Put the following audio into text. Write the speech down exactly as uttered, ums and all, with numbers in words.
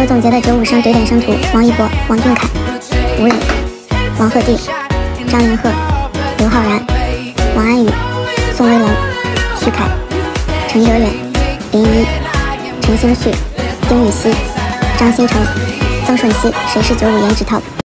有总结的九五生怼点生图：王一博、王俊凯、吴磊、王鹤棣、张凌赫、刘昊然、王安宇、宋威龙、徐凯、陈哲远、林一、陈星旭、丁禹兮、张新成、曾舜晞，谁是九五颜值 top？